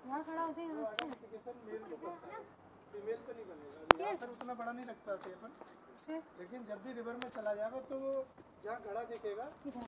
यहाँ खड़ा हो जाए फीमेल पे नहीं बनेगा, यहाँ पर उतना बड़ा नहीं रखता थे अपन, लेकिन जब भी रिवर में चला जाएगा तो वो जहाँ घड़ा दिखेगा